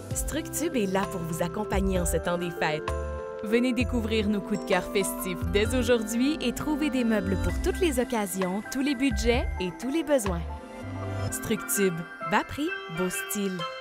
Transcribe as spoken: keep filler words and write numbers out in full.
Structube est là pour vous accompagner en ce temps des fêtes. Venez découvrir nos coups de cœur festifs dès aujourd'hui et trouver des meubles pour toutes les occasions, tous les budgets et tous les besoins. Structube, bas prix, beau style.